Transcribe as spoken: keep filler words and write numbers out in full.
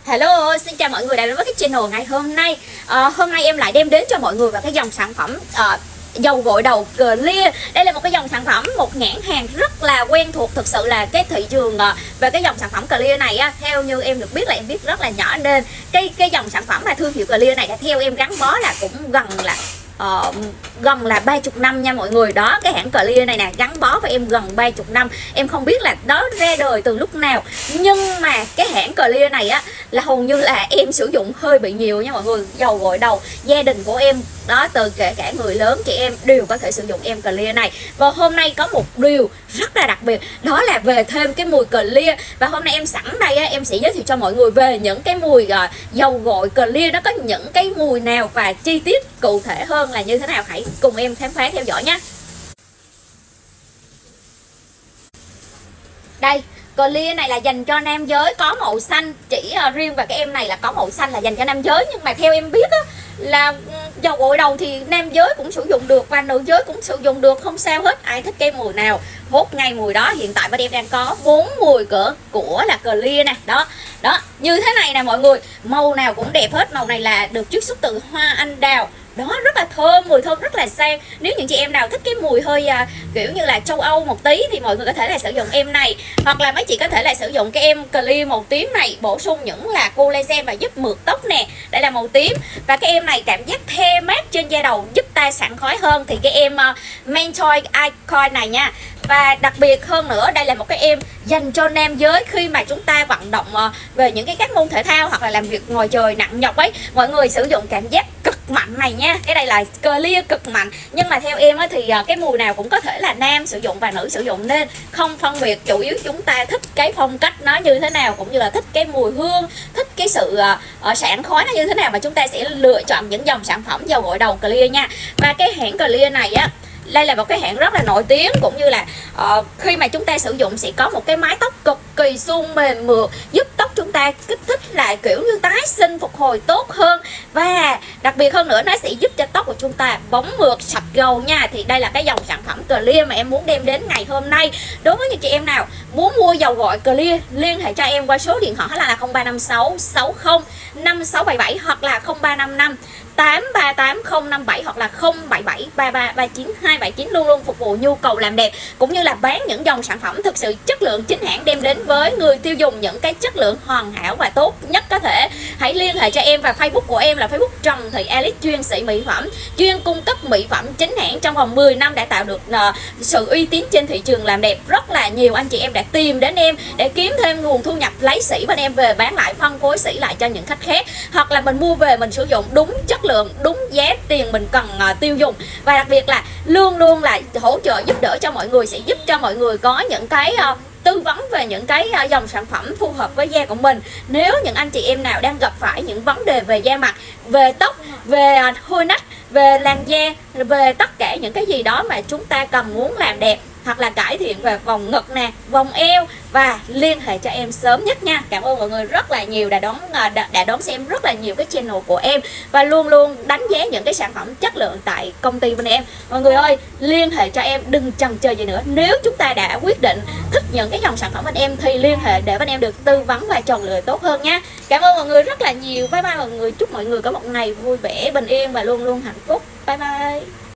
Hello, xin chào mọi người đã đến với cái channel ngày hôm nay. à, Hôm nay em lại đem đến cho mọi người vào cái dòng sản phẩm à, dầu gội đầu Clear. Đây là một cái dòng sản phẩm, một nhãn hàng rất là quen thuộc. Thực sự là cái thị trường à, về cái dòng sản phẩm Clear này á, theo như em được biết là em biết rất là nhỏ, nên cái cái dòng sản phẩm là thương hiệu Clear này theo em gắn bó là cũng gần là Uh, gần là ba mươi năm nha mọi người. Đó, cái hãng Clear này nè gắn bó với em gần ba mươi năm. Em không biết là nó ra đời từ lúc nào, nhưng mà cái hãng Clear này á là hầu như là em sử dụng hơi bị nhiều nha mọi người. Dầu gội đầu gia đình của em đó, từ kể cả người lớn chị em đều có thể sử dụng em Clear này. Và hôm nay có một điều rất là đặc biệt, đó là về thêm cái mùi Clear. Và hôm nay em sẵn đây á, em sẽ giới thiệu cho mọi người về những cái mùi uh, dầu gội Clear nó có những cái mùi nào và chi tiết cụ thể hơn là như thế nào. Hãy cùng em khám phá theo dõi nhé. Đây, Clear này là dành cho nam giới, có màu xanh. Chỉ uh, riêng và cái em này là có màu xanh là dành cho nam giới. Nhưng mà theo em biết á, là dầu gội đầu thì nam giới cũng sử dụng được và nữ giới cũng sử dụng được, không sao hết. Ai thích cái mùi nào hốt ngay mùi đó. Hiện tại bên em đang có bốn mùi cỡ của là Clear nè. Đó, đó, như thế này nè mọi người. Màu nào cũng đẹp hết. Màu này là được chiết xuất từ hoa anh đào. Đó, rất là thơm, mùi thơm rất là sang. Nếu những chị em nào thích cái mùi hơi à, kiểu như là châu Âu một tí thì mọi người có thể là sử dụng em này. Hoặc là mấy chị có thể là sử dụng cái em Clear màu tím này, bổ sung những là collagen và giúp mượt tóc nè. Đây là màu tím. Và cái em này cảm giác the mát trên da đầu, giúp ta sảng khoái hơn thì cái em uh, Menthol Icon này nha. Và đặc biệt hơn nữa, đây là một cái em dành cho nam giới khi mà chúng ta vận động uh, về những cái các môn thể thao hoặc là làm việc ngoài trời nặng nhọc ấy, mọi người sử dụng cảm giác cực mạnh này nha. Cái này là Clear cực mạnh, nhưng mà theo em á, thì uh, cái mùi nào cũng có thể là nam sử dụng và nữ sử dụng, nên không phân biệt. Chủ yếu chúng ta thích cái phong cách nó như thế nào, cũng như là thích cái mùi hương, thích cái sự uh, uh, sảng khoái nó như thế nào, mà chúng ta sẽ lựa chọn những dòng sản phẩm dầu gội đầu Clear nha. Và cái hãng Clear này á, đây là một cái hãng rất là nổi tiếng, cũng như là uh, khi mà chúng ta sử dụng sẽ có một cái mái tóc cực kỳ suôn mềm mượt, giúp tóc chúng ta kích thích lại kiểu như tái sinh, phục hồi tốt hơn. Và đặc biệt hơn nữa, nó sẽ giúp cho tóc của chúng ta bóng mượt, sạch gầu nha. Thì đây là cái dòng sản phẩm Clear mà em muốn đem đến ngày hôm nay. Đối với những chị em nào muốn mua dầu gội Clear, liên hệ cho em qua số điện thoại là không ba năm sáu sáu không năm sáu bảy bảy hoặc là không ba năm năm tám ba tám không năm bảy hoặc là không bảy bảy ba ba ba chín hai bảy chín, luôn luôn phục vụ nhu cầu làm đẹp, cũng như là bán những dòng sản phẩm thực sự chất lượng chính hãng, đem đến với người tiêu dùng những cái chất lượng hoàn hảo và tốt nhất có thể. Hãy liên hệ cho em, và Facebook của em là Facebook Trần Thị Alice, chuyên sĩ mỹ phẩm, chuyên cung cấp mỹ phẩm chính hãng. Trong vòng mười năm đã tạo được uh, sự uy tín trên thị trường làm đẹp. Rất là nhiều anh chị em đã tìm đến em để kiếm thêm nguồn thu nhập, lấy sỉ bên em về bán lại, phân phối sỉ lại cho những khách khác, hoặc là mình mua về mình sử dụng đúng chất lượng, đúng giá tiền mình cần uh, tiêu dùng. Và đặc biệt là luôn luôn là hỗ trợ giúp đỡ cho mọi người, sẽ giúp cho mọi người có những cái uh, tư vấn về những cái uh, dòng sản phẩm phù hợp với da của mình. Nếu những anh chị em nào đang gặp phải những vấn đề về da mặt, về tóc, về uh, hôi nách, về làn da, về tất cả những cái gì đó mà chúng ta cần muốn làm đẹp, hoặc là cải thiện về vòng ngực nè, vòng eo, và liên hệ cho em sớm nhất nha. Cảm ơn mọi người rất là nhiều đã đón đã, đã đón xem rất là nhiều cái channel của em, và luôn luôn đánh giá những cái sản phẩm chất lượng tại công ty bên em. Mọi người ơi, liên hệ cho em, đừng chần chờ gì nữa. Nếu chúng ta đã quyết định thích những cái dòng sản phẩm bên em thì liên hệ để bên em được tư vấn và chọn lựa tốt hơn nha. Cảm ơn mọi người rất là nhiều. Bye bye mọi người. Chúc mọi người có một ngày vui vẻ, bình yên và luôn luôn hạnh phúc. Bye bye.